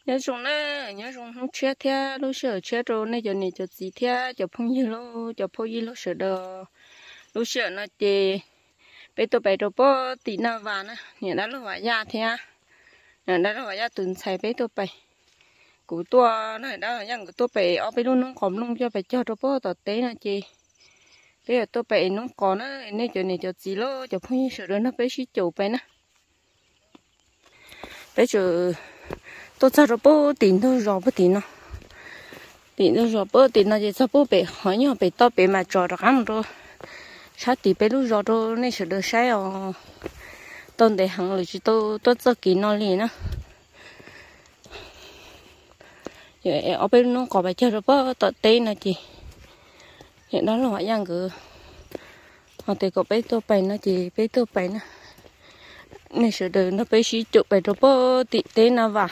nhớ dùng không chết thế lúc sửa chết rồi này giờ này giờ gì thế giờ phong gì lo giờ phong gì lo sửa đồ lúc sửa nó chỉ bây tôi bây đồ bó tí nào vào nè nhà đó là hóa ra thế nhà đó là hóa ra tuần xài bây tôi bây cú tua này đó là những cái tôi bây ở bây luôn nó còn luôn cho bây cho đồ bó tọt té nè chị bây giờ tôi bây nó còn á này giờ gì lo giờ phong gì sửa đồ nó bây xí chủ bây nè bây giờ tôi cho bố tiền thôi rồi bố tiền nó tiền thôi rồi bố tiền nó chỉ cho bố bé hỏi nhau bé to bé mà trò được ăn rồi sao tiền bé lúc rồi nên sẽ được sai ở tôi để hàng rồi chỉ tôi cho kỹ nó liền á vậy ở bên nó có bài chơi rồi bố tận tây này chị hiện đó là họ đang cứ họ thì có bé tôi bày nó chỉ bé tôi bày nó nên sẽ được nó bé xí chụp bài rồi bố tiền tây nào vào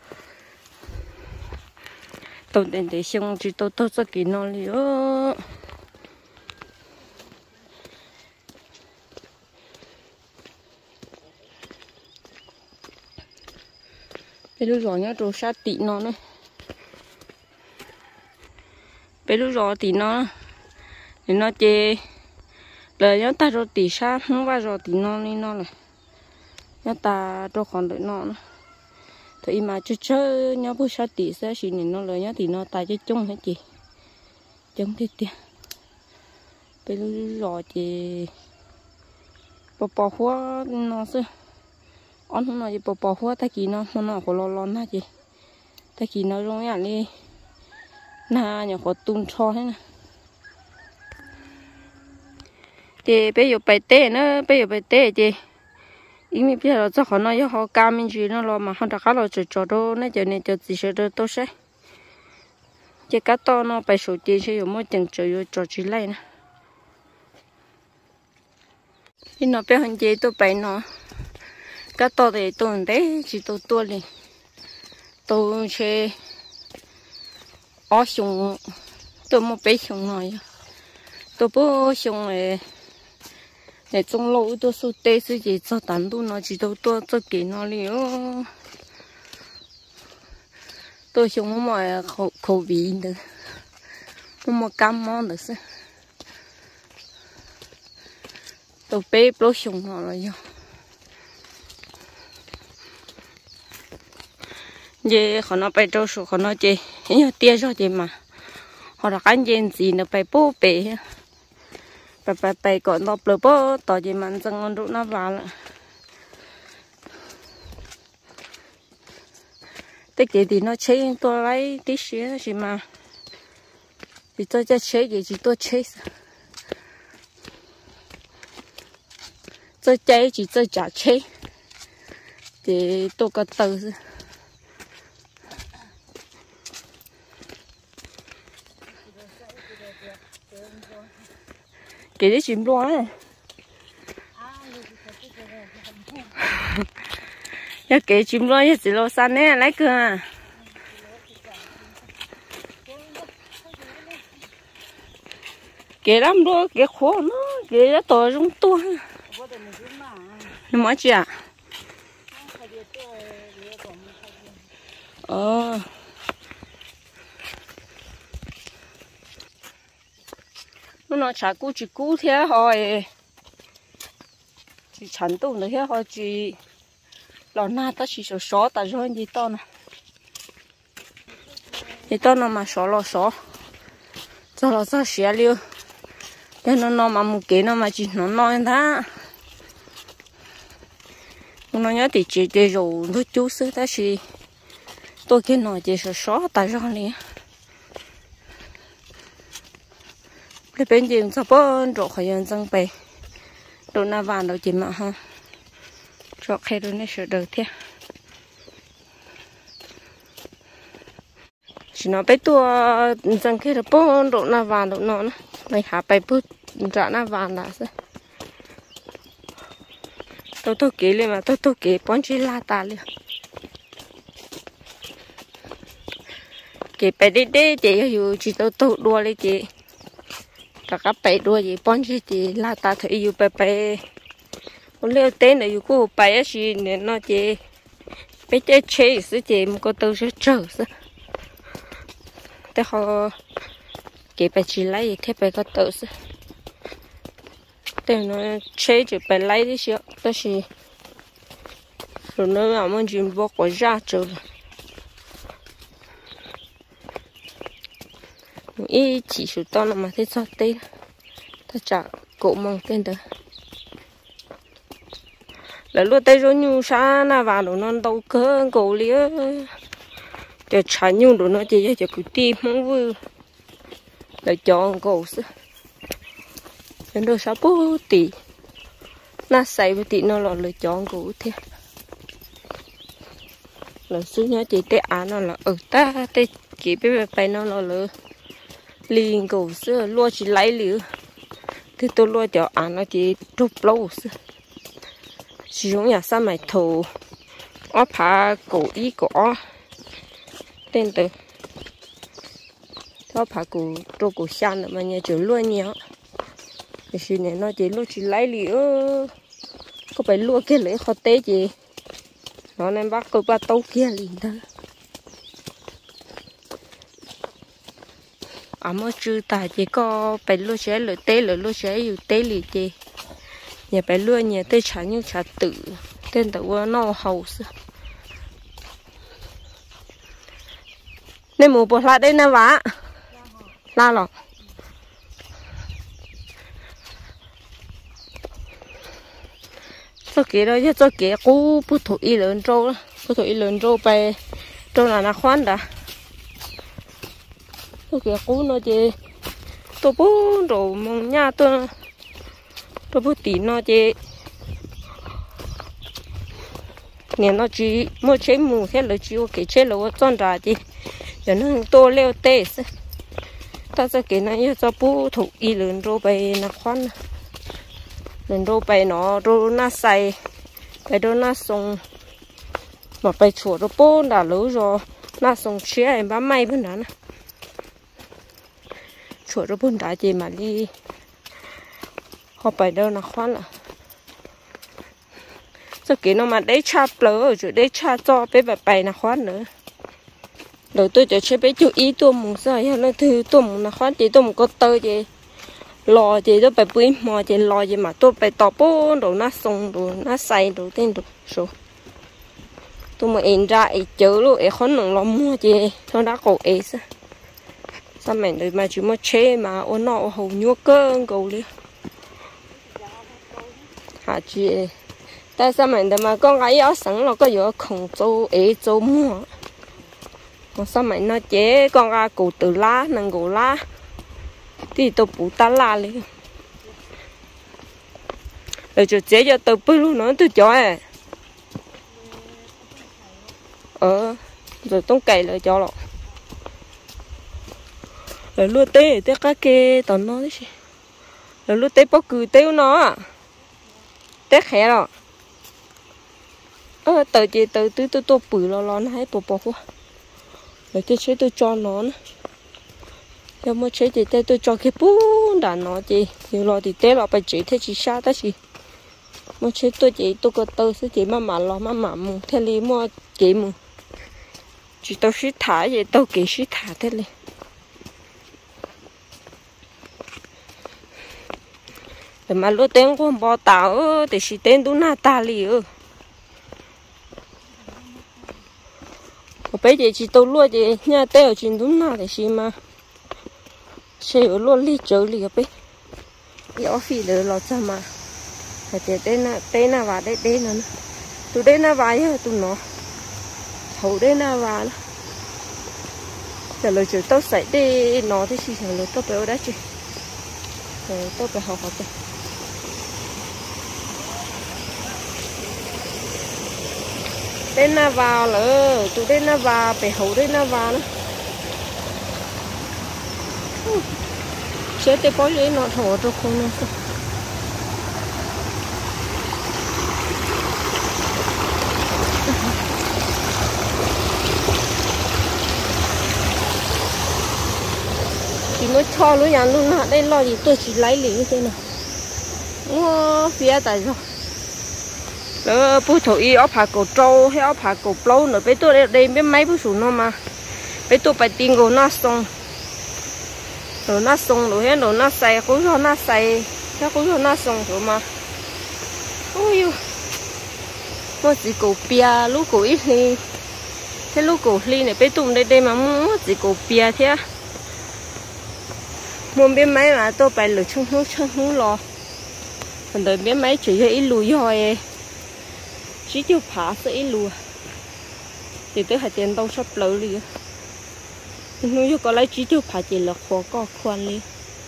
tôi để xong chỉ tôi cho kỹ nó liền bây giờ rồi nhá rồi sát tị nó nữa bây giờ rồi tị nó thì nó chê lời nhá ta rồi tị sát không bao giờ tị nó đi nó này nhá ta rồi còn đợi nó nữa thì mà chơi nhá bữa sát tị sẽ xin nó lời nhá thì nó ta chơi chung hết chị chung thế tiền bây giờ rồi thì bỏ hoa nó sẽ ăn hôm nay bỏ hoa ta kỹ nó có lo na chị ta kỹ nó rồi nhá đi na nhỏ có tung cho thế này thì bây giờ bài tê nữa bây giờ bài tê chị ý mình bây giờ cho họ nói cho họ cam mình gì nó lo mà họ đã khá là cho đó nãy giờ này cho gì sẽ được tốt sẽ chỉ cá to nó bài số tiền sẽ dùng mỗi tiền cho chị lấy nè thì nó bé hơn chị tôi bài nó cá to thì tôi đấy chỉ tôi liền tôi sẽ ở xuống tôi một bé xuống rồi tôi bố xuống này để trong lâu tôi số tê số gì cho tán tôi nó chỉ tôi cho kỹ nó liền tôi xuống mà khẩu vị được mà cam món được sao tôi bé bố xuống nó rồi giờ họ nó bay trâu số họ nó chơi nhiều tiền rồi chị mà họ đã ăn gì nó bay bố bể bay còn nó bự bố tao gì mà chẳng ngon đủ nó vào lại tất cả thì nó chơi tôi lấy tí xíu gì mà thì tôi cho chơi gì chỉ tôi chơi tôi chơi chỉ tôi chả chơi thì tôi có từ cái đấy chìm luôn này, ya cái chìm luôn ya chỉ lo san này lấy cơ à, cái lắm đó cái khó nó cái đã to trong to, nó mới chưa à, nó chả cú chỉ cú thế thôi chỉ chắn tụng được thế thôi chỉ lò na ta chỉ số ta rồi gì to nè gì to nó mà số cho nó sao xé liu thế nó mà một cái nó mà chỉ nó nói thế nó nhớ thì chỉ để rồi nó chú sư ta chỉ tôi cái nói chỉ số ta rồi liền để bên gì sao bớn rồi khỏi dân dân bề đồ na vàng đồ chỉ mà ha rồi khai đồ này sửa được thế chỉ nó bé tua dân kia là bớn đồ na vàng đồ nọ này hạ bay bớt trả na vàng đã sao tôi kể lên mà tôi kể bón chỉ la ta liền kể bé đi chị hiểu chỉ tôi đua lên chị các bé đua gì bón chỉ là ta thấy yêu bé bé, con leo tên này yêu cô bé gì nên nó chỉ bây giờ chế sự chế một cái tàu sẽ trở sự để họ cái bài chỉ lấy thế bài cái tàu sự để nó chế chỉ bài lấy đi xíu đó là rồi nó làm một chuyện vô quả ra trở ý chỉ số to là mà thế sao tê ta chả cổ mong tên đó là lúc tây rồi nhu sa na vào nó đâu cơ cổ liếc để trả nhu rồi nó chỉ cho cứ tìm không vui là chọn cổ sự nên đồ sao bố tỉ na say với tỉ nó là lựa chọn cổ thế là xứ nhớ chỉ tê án nó là ở ta tê chỉ biết phải nó là lựa liền cổ xưa luôn chỉ lấy lửa thì tôi luôn cho án nó chỉ trục lâu xưa chỉ giống nhà sao mày thù ó phá cổ ý cổ tên từ ó phá cổ trâu cổ xanh nữa mà nhà chỗ luôn nhớ cái gì này nó chỉ luôn chỉ lấy lửa có phải luôn cái lưỡi khó té gì nó nên bắt cô ba tàu kia liền thôi à mà chưa tài chỉ có phải luôn sẽ lưỡi té lưỡi luôn sẽอยู่té liền gì nhà phải luôn nhà té chả như chả tự tên tàu nó hầu sự nên mua bột lạ đây nè vả la lọ cho kia đó cho kia cú bút thủ y lớn trâu đó bút thủ y lớn trâuไปtrâu là khoan đã cho kia cú nó chỉ tôi bút rồi mong nhà tôi bút tí nó chỉ nè nó chỉ mua chế mù thế là chỉ cái chế là chọn ra chỉ giờ nó to leo tê ta sẽ cái này cho bút thủ y lớn trâuไปkhoan nên đồ bay nó đồ na say cái đồ na sông mà bay chuột đồ bún đã lú rồi na sông chia em bám may bên đó nè chuột đồ bún đã gì mà đi họ bay đâu là khoan à sao cái nó mà đấy cha lỡ rồi đấy cha cho bé bay là khoan nữa đầu tôi cho chơi bé chú ý tôi muốn sao hay là thứ tôi muốn là khoan chỉ tôi muốn có tơ gì lò gì đó phải bưởi mò gì lò gì mà tôi phải tỏ bố đồ nó xong đồ nó say đồ tên đồ số tôi mà in ra ấy chớ luôn ấy khó nặng lắm mua gì nó đã cổ ấy sao mình đời mà chỉ mà chế mà ôn nọ hầu nhua cơ cầu đi hả chị tại sao mình đời mà con gái ở sẵn là có vừa khổng châu ấy châu mua còn sao mình nó chế con gái cổ từ lá nâng cổ lá thì tôi bù ta la liền rồi cho chế cho tôi bự luôn nữa tôi cho rồi tông cày lại cho lọ rồi lúa tê tê cá kê tao nói gì rồi lúa tê bao cừ tê nó tê khé rồi tờ chị tờ tôi bự lo nó hay bò quá rồi tôi chế tôi cho nó giờ mà chế thì tôi cho cái bún đã nó chị nhiều lo thì té lo phải chỉ thế chỉ sao đó chị mà chế tôi chỉ tôi có tôi sẽ chỉ mà lo mà mù thế li mà chị mù chỉ tôi sẽ thả vậy tôi kỹ sẽ thả thế li để mà lúc tên con bò tàu thì chỉ tên đúng là ta li bây giờ chỉ tôi luôn chị nhà tên ở trên đúng là để gì mà sẽ ở luôn đi chơi đi cái bé phi được lo cho mà phải tên là vào đây nữa tụi đây là vào nhá tụi nó hậu đây là vào giờ lời chửi tôi sẽ đi nó thì chỉ là lời tôi béo đấy chứ rồi tôi phải học tôi đây là vào rồi tụi đây là vào phải hậu đây là vào nữa chế tế bối lấy nó thổ cho không nó sao chỉ mới cho luôn nhà luôn hả đây lo gì tôi chỉ lấy liền thế nào mua phía tại rồi lỡ bố thổi y ốp hạ cổ trâu hay ốp hạ cổ plau nữa bây tôi đây biết mấy bố sủ nó mà bây tôi phải tin gồ nó xong rồi nó xong rồi hết rồi nó xay khối cho nó xay cái khối cho nó xong rồi mà ôi mua chỉ cổ bia lúc cổ ít đi thế lúc cổ ly này bây tụm đây mà mua chỉ cổ bia thế mua biết mấy mà tôi phải lựa chung hú lo còn đời biết mấy chỉ ít lùi thôi chỉ cho phá sẽ ít lùi thì tới hai tiền đâu sắp lỡ đi nếu như có lấy chỉ cho phá chỉ là khó có khoan đi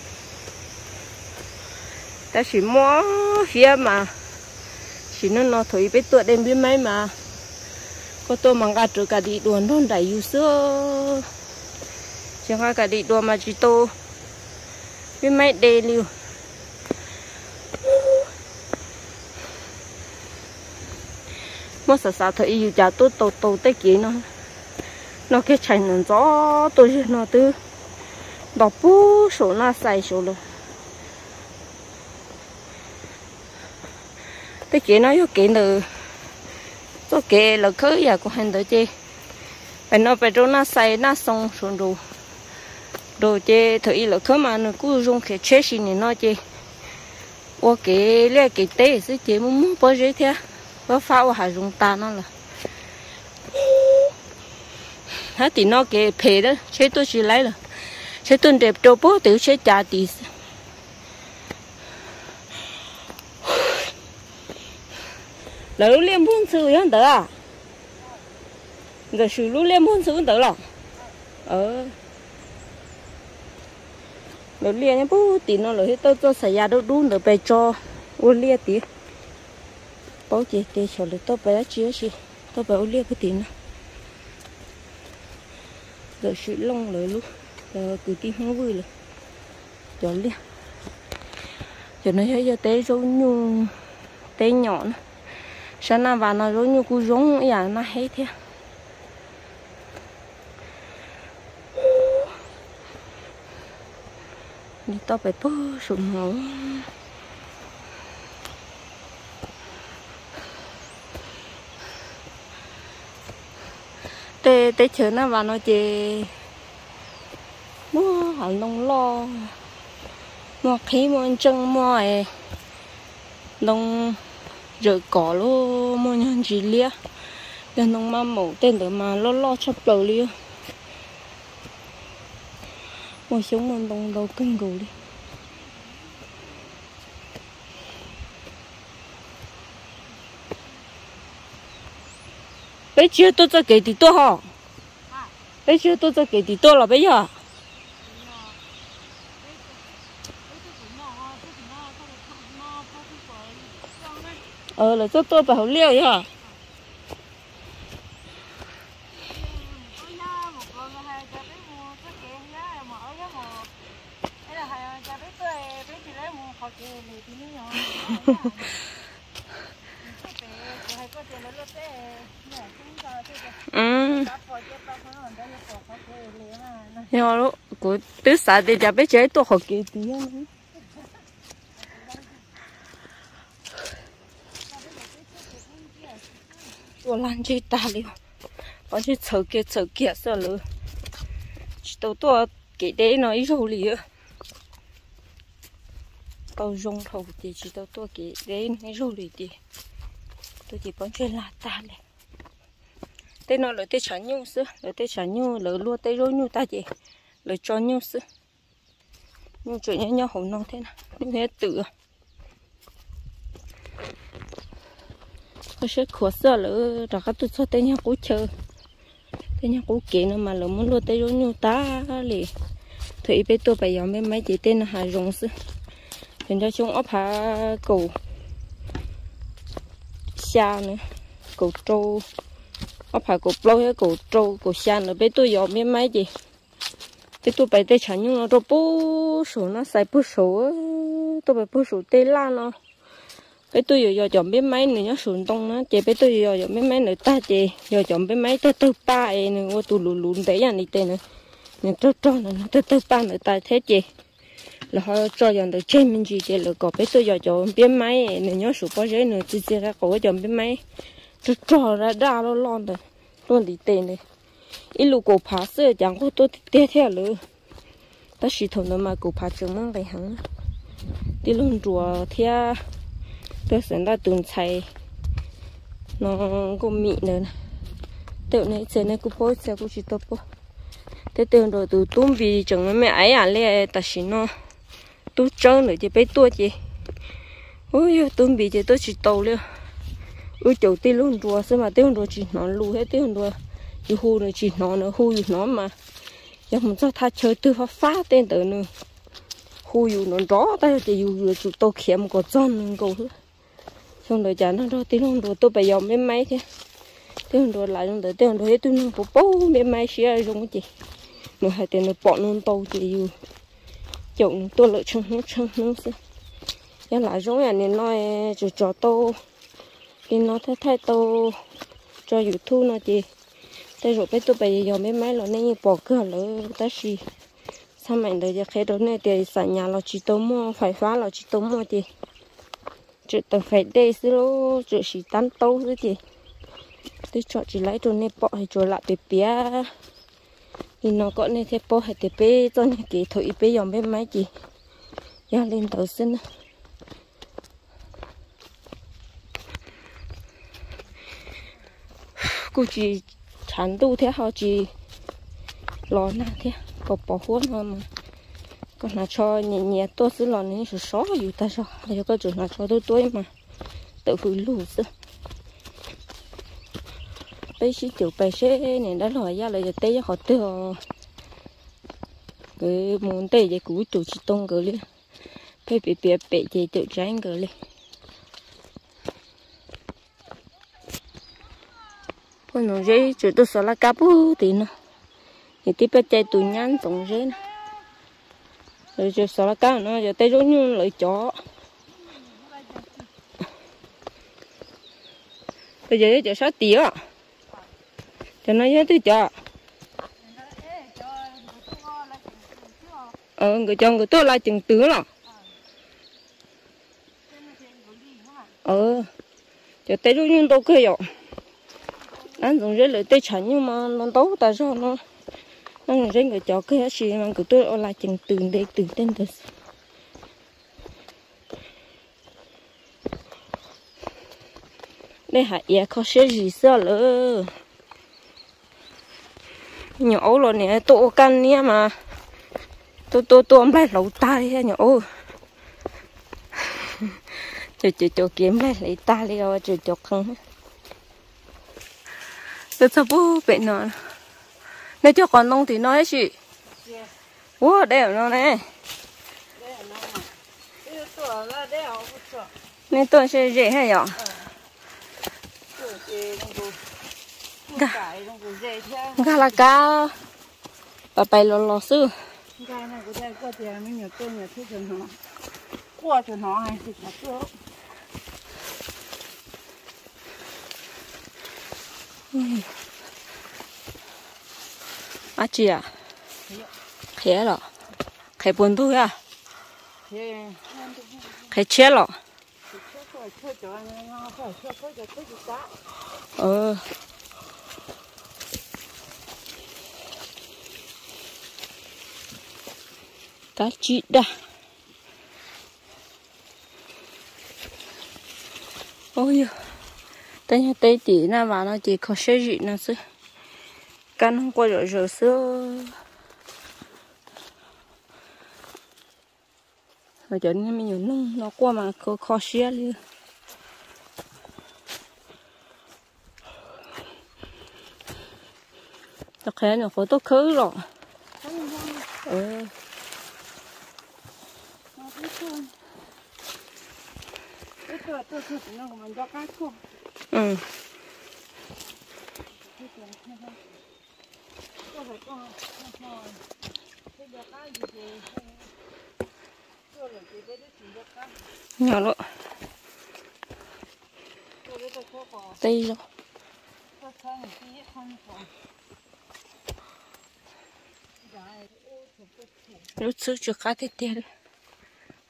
ta chỉ mua phía mà chỉ nó thấy biết tuổi đêm biết mấy mà có tôi mang cả trở cả đi đuổi nó đẩy yêu xưa chẳng qua cả đi đuổi mà chỉ tôi biết mấy đê liu mất sợ thấy yêu trả tôi tổ tới kia nó cái chạy nó gió tôi nó từ đọc bút số nó sai số rồi tới kia nó yêu kia nữa tôi kể là khơi giờ của hành tới chơi phải nó phải cho nó sai nó xong rồi đồ chơi thấy là khơi mà nó cứ dùng cái chế gì này nó chơi ô cái lấy cái té sẽ chơi muốn bao giờ thế bao phao hà dùng ta nó là hết thì nó cái phê đó chế tôi chỉ lấy là chế tôi đẹp cho bố tiểu chế trả tỷ là lúc liên buôn sự vẫn đỡ à giờ sự lúc liên buôn sự vẫn đỡ lòng lúc liên nhá bố tí nó rồi tôi cho xài ra đâu đun được về cho uống lia tí bố chị để cho được tôi bé chia chị tôi bé uống lia cái tí nữa giờ sự lông rồi lúc giờ cứ tí không vui rồi cho lia cho nó thấy giờ té rau nhung té nhỏ nữa sáng nay vào nó giống như cú giống vậy nó hết thế đi tao phải bơ sụn hổ tê chờ nó vào nó chê mua hàng nông lo mua khí mua chân mua nông rồi cỏ luôn mua nhân gì lia nên nông ma mổ tên được mà lo chắp đầu lia mua xuống mua đông đầu cưng gù đi bây giờ tôi cho cái gì tôi hả bây giờ tôi cho cái gì tôi là bây giờ là cho tôi bảo liêu vậy hả nhưng mà của tứ xã thì chả biết chế tôi học kỳ tí tôi làm gì ta liu có chứ chờ kia sợ lỡ tôi cái đấy nó ít rồi liu tao dùng thầu thì chỉ tôi cái đấy ít rồi liu thì tôi chỉ muốn chơi là ta này tên nó lấy tên trả nhiêu xứ lấy tên trả nhiêu lấy luôn tên rồi nhiêu ta chị lấy cho nhiêu xứ nhiêu chuyện nhau hồng non thế nào như thế tự tôi sẽ khó sợ lỡ ra các tôi cho tên nhau cố chờ tên nhau cố kỹ nữa mà lỡ muốn luôn tên rồi nhiêu ta liền thì bây tôi phải dọn mấy chị tên là Hà Rồng xứ hiện cho chúng ốp hạ cầu xa nữa cầu trâu ốp hạ cầu lâu hay cầu trâu cầu xa nữa bây tôi dọn mấy chị bây tôi phải tay chẳng nhưng nó cho bố số nó xài bố số tôi phải bố số tê la nó bây tôi giờ chọn biết mấy nữa nhá sườn tông nó chị bây tôi giờ biết mấy nữa ta chị giờ chọn biết mấy tôi ba ấy nữa tôi lùn lùn đấy à này tên nữa nên tôi cho nó tôi ba nữa ta thế chị là họ cho dần được trên mình chỉ để là có biết tôi giờ cho bên máy nữa nhớ số bao giờ nữa chỉ ra có cho bên máy cho ra đa lo lon rồi luôn đi tiền này ít lúc cổ phá sữa chẳng có tôi tiếc theo nữa ta chỉ thằng nó mà cổ phá chừng mang về hắn đi luôn rùa theo tôi sẽ ra tuần chạy nó có mị nữa tự này chơi này cũng bôi xe cũng chỉ tốt bôi thế từ rồi từ tôm vì chẳng mẹ ấy à lẽ ta chỉ nó tôi trơn nữa chỉ bé tua chị ôi tôm vì chị tôi chỉ tàu luôn ôi chỗ tí luôn rùa xem mà tiêu rùa chỉ nó lù hết tiêu rùa chỉ hù nữa chỉ nó nữa hù nó mà giờ mình cho tha chơi từ phá tên từ nữa hù nó rõ tay thì dù chủ tôi khiêm có tròn cầu xong rồi chả nó đó tí luôn rùa tôi bây giờ mấy máy thế tiêu rùa lại trong tới tiêu rùa hết tôi nó bố mấy máy xía trong cái gì nó hay tiền nó bỏ nó tàu thì dù chồng tôi lợi chung nó sẽ giờ lại giống như nên nói cho tôi thì nó thay tôi cho YouTube nó chị thế rồi bây tôi bây giờ mấy máy nó nên bỏ cửa lỡ ta xì sao mình được cái đó này thì sản nhà nó chỉ tôm mua phải phá nó chỉ tôm mua chị chỉ tao phải đây xí lô chỉ chỉ tán tâu nữa chị tôi chọn chỉ lấy đồ này bỏ hay rồi lại bể bía thì nó có nên thế bỏ hay thì bê cho nên cái thổi bê dòng bên máy chị ra lên tàu xin cô chỉ chán tu thế họ chỉ lo na thế có bỏ huống hơn mà còn là cho nhẹ nhẹ tôi sẽ lo nên sự xóaอยู่ta sao giờ có chuyện là cho tôi mà tự phụ lù chứ bây giờ tiểu bây giờ này đã nói ra là giờ tây họ tự cái muốn tây vậy cũng chủ chỉ tông cái liền bây bị gì tự tránh cái liền con nó dễ chỉ tôi sợ là cá bự thì nó thì tiếp bên chạy tụi nhắn tổng dễ rồi chỉ sợ là cá nó giờ tay giống như lợi chó bây giờ chỉ 6 tỷ à cho nó nhớ tôi chó người chồng người tôi lại chừng tứ rồi giờ tay giống như tôi cười rồi anh dùng rất là tê chắn nhưng mà nó tốt tại sao nó rất người chó cái gì mà của tôi ở lại chừng từng để từng tên được đây hả ya có sẽ gì sao nữa nhỏ rồi nè tôi căn nè mà tôi ông lại lẩu tay ha nhỏ cho kiếm lại lấy tay đi rồi cho không tôi sao bố bệnh nó nếu cho con nông thì nói gì wow đẹp nó này nên tôi sẽ dễ hay nhở gà là cá bà bay lo sư gà này của đây có tiền mình nhiều tôi nhiều thứ chuyện nó qua chuyện nó hay thì nó chưa à chị à khé rồi khé buồn thôi à khé chết rồi cá chị đã ôi tên tí nào mà nó chỉ có xe gì nữa chứ căn không qua rồi xưa rồi cho nên mình nhiều nó qua mà có khó xe luôn nó khé nó có tốt khứ rồi nhỏ luôn tây rồi lúc trước chưa khá thế tiền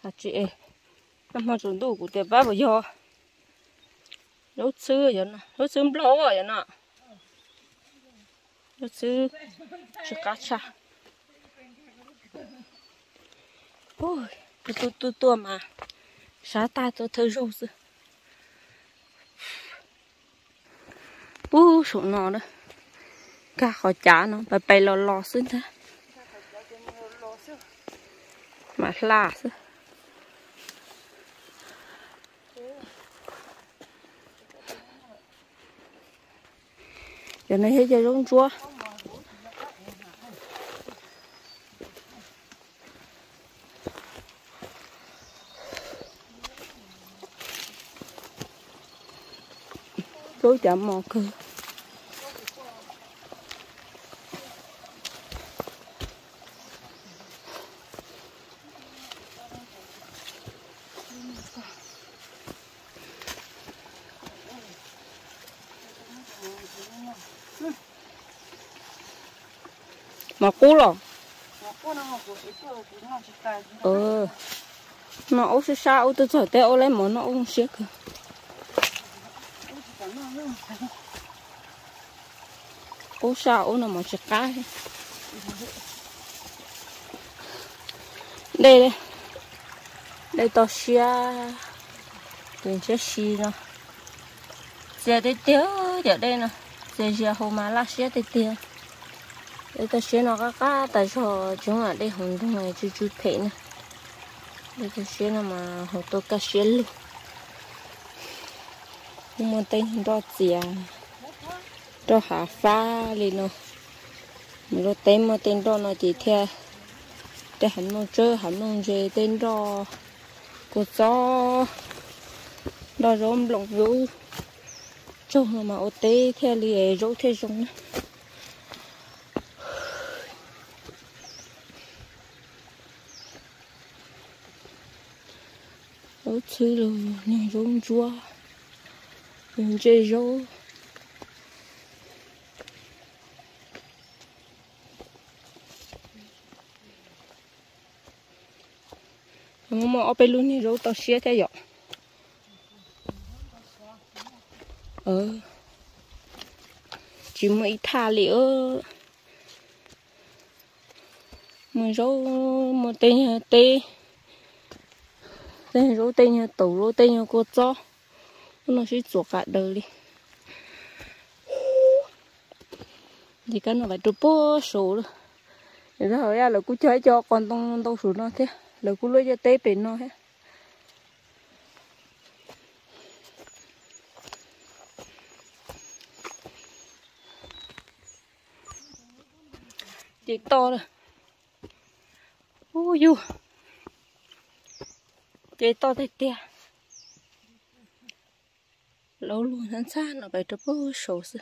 hả chị năm mà chúng đủ của tiệm bắp bây giờ rốt xưa vậy nè rốt xưa lâu rồi vậy nè rốt xưa chỉ cá cha ôi tôi mà sáng ta tôi thấy rốt xưa số nó đó cá khó chả nó phải bay lo xưa thế mà la xưa giờ này hết giờ rong chúa rối chậm mò cơ mà cú rồi nó ốp sao tôi sợ teo lấy mà nó ốp xiết ốp sao nó mà chặt cá đây đây to xia tiền sẽ xì nó giờ đây tiêu giờ đây nè giờ hôm mà lá xia đây tiêu đây ta xia nó cá tại sao chúng ở đây hồng trong này chút phê nè đây ta xia nó mà hồ tô cá xia luôn nhưng mà tên đó gì đó hạ pha lên nó mình tên mà tên đó nó chỉ theo để hắn nó chơi tên đó của gió đó rôm lồng rú trông mà ô tê theo lìa rú theo rung ô chứ luôn nè rung chua mình chơi rú mà ở bên luôn nè rú tao xé theo dõi chỉ mới thả liệu mà rau mà tên rau tên tủ rau tên cô cho nó sẽ chuột cả đời đi thì cái nó phải chụp bó số rồi rồi là cứ chơi cho con tông số nó thế là cứ lấy cho té bên nó hết chị to rồi ui du chị to thế tia lâu luôn hắn xa nó phải chụp bó số rồi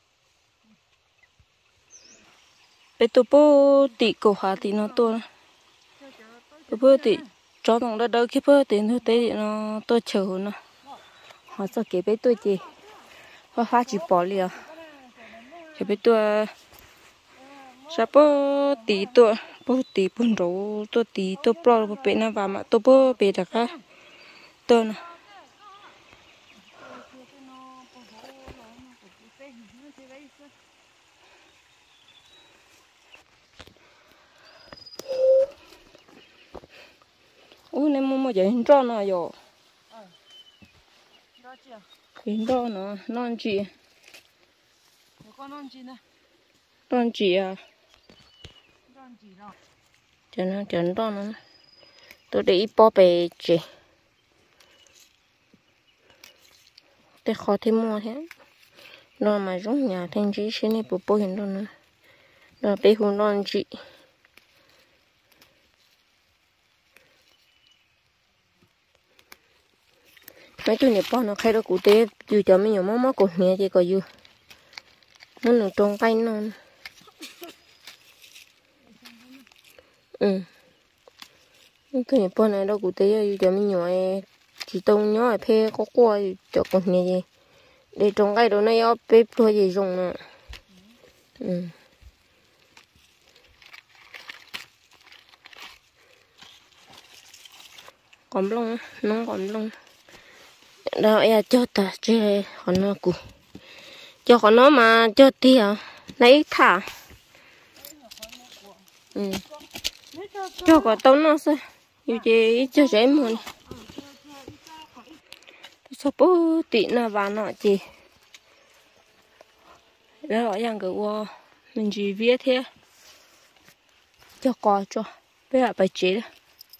bây tôi bố tị cổ hà thì nó to tôi bố tị cho nó đã đỡ khi bố tị nó tới nó tôi chờ nó họ sao kể với tôi chị họ phát chỉ bỏ liền thì với tôi sao bố tị bún rau tôi tị tôi bỏ vào bên nó vào mà tôi bố bên đó cả tôi nè ui nem mua giờ hình tròn nó rồi hình tròn nó non chị non chị à cho nó tròn nó tôi để ít bỏ bể chị để khó thêm mua thế nó mà giống nhà thành chị xin đi bộ hình tròn nó nó bé hùng non chị mấy chú nhập bao nó khai đó cụ tế dù cho mấy nhỏ mó cột nhẹ thì có dù nó nằm trong tay nó mấy chú nhập bao này đó cụ tế dù cho mấy nhỏ chỉ tông nhỏ phê có qua cho cột nhẹ gì để trong cái đó nó yếu bếp thôi gì dùng nữa còn lông nó còn lông đó ya cho ta chơi còn nó cũ cho còn nó mà cho tia lấy thả cho có tao nó sao như thế cho dễ mà sao bố tị nó vào nó chị đó là yang cái wo mình chỉ viết thế cho coi cho bây giờ phải chế đó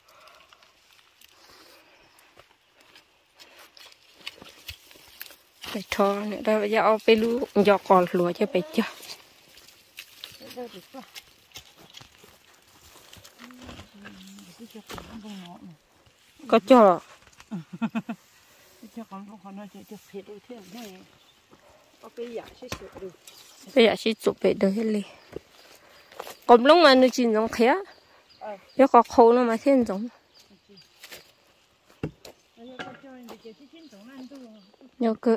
phải cho nữa đó bây giờ phải lu cho còn lúa cho phải cho có cho cho con nó cho phết đôi thế này bây giờ chỉ chụp về được hết đi còn lúc mà nó chỉ giống khé giờ có khâu nó mà thêm giống nhớ cơ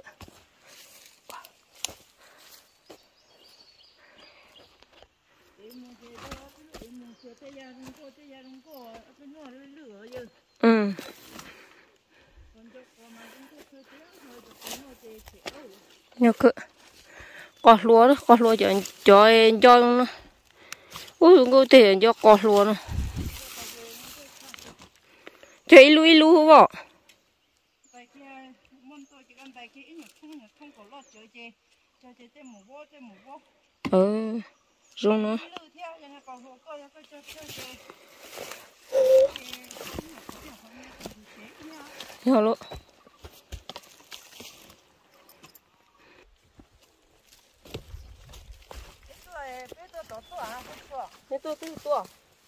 nhớ cơ có lúa cho nó ui cô tiền cho có lúa nó chơi lu vợ rong nó nhớ luôn cái tôi thì nó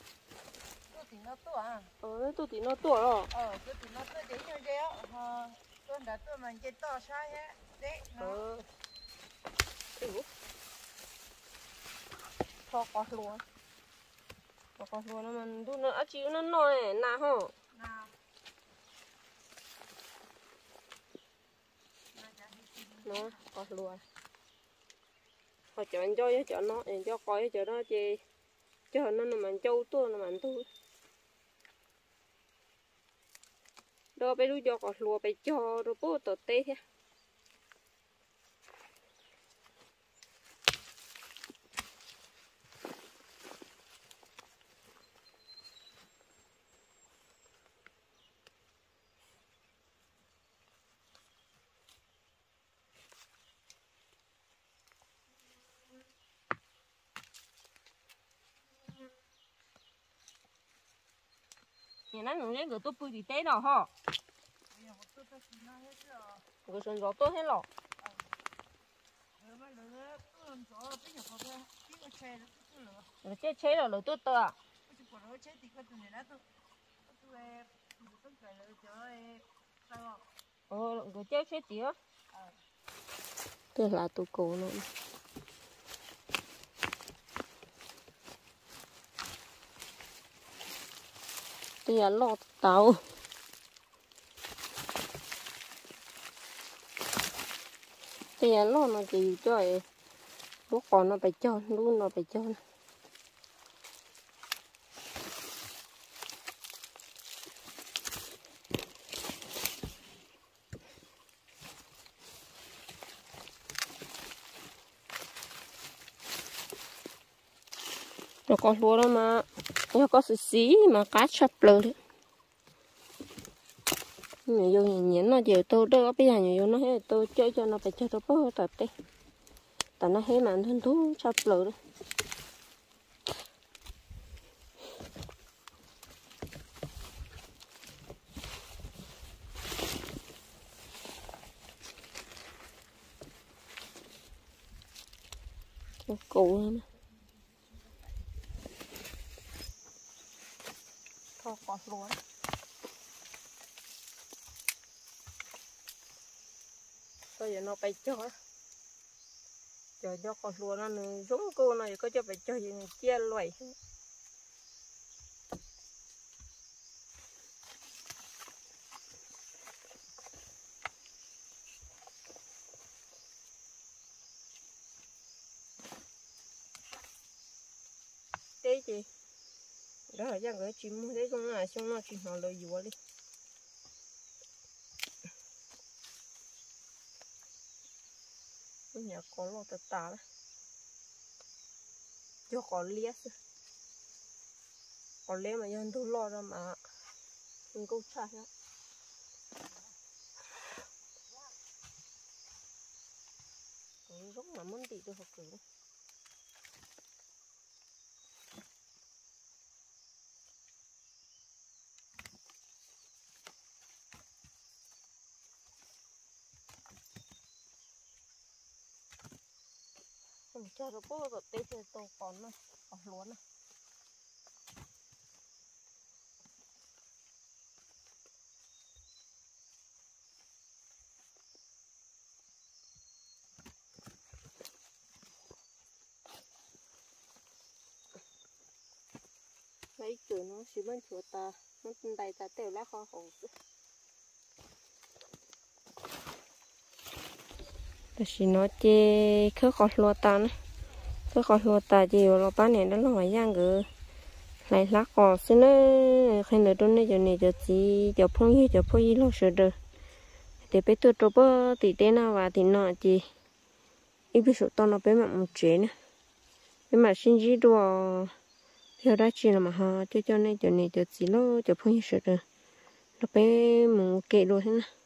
to rồi cái thì nó to để như thế tôi đã tôi mình cái to sai hết đấy cho có lúa nó mình thu nó chịu nó nói nà hả nó có lúa họ chọn cho nó cho coi cho nó chị cho nó mình châu tua nó mình tu đó bây giờ cho có lúa bây cho rồi bố tớ tê thế nhà nó người người tôi bơi đi té nào hả người sườn gió tốt hết rồi người chế rồi tốt tơ à người chế tí á tức là tụ cổ luôn thì là lọt tàu thì là lọt nó chỉ cho ấy lúc còn nó phải cho luôn nó phải cho nó có lúa đó mà nó có xí mà cá chập lơ đấy nhiều vô nhìn nó giờ tôi đó bây giờ nhiều nó hết tôi chơi cho nó phải chơi nó bớt thật đấy tại nó hết mà thân thú chập lơ đấy cụ mà thôi có lúa bây giờ nó phải cho con lúa nó giống cô này có cho phải cho gì chia loại thế gì đó là dạng cái chim thế xong là xong nó chỉ nó lời dùa đi nhà có lo tạt tà đó cho có liếc có lẽ mà dân tôi lo ra mà mình câu cha đó rất là muốn đi được học cử mình cho nó có cái tê tê to còn nữa còn luôn nữa lấy chữ nó chỉ bên chỗ ta nó đầy ta tiểu lá kho hổแต่สิnó chê khớ khó lúa ta nữa khớ khó lúa ta chỉ ở bán này nó là giang gỡ lại lá cỏ xin nó khi nào đó này giờ này giờ chỉ giờ phong gì lo sợ được để bé tôi trộn bơ thì thế nào và thì nó chỉ ít biết số to nó bé mà một chế nữa bé mà xin gì đồ theo đó chỉ là mà ha cho nên giờ này giờ chỉ lo giờ phong gì sợ được nó bé một kệ đồ thế nào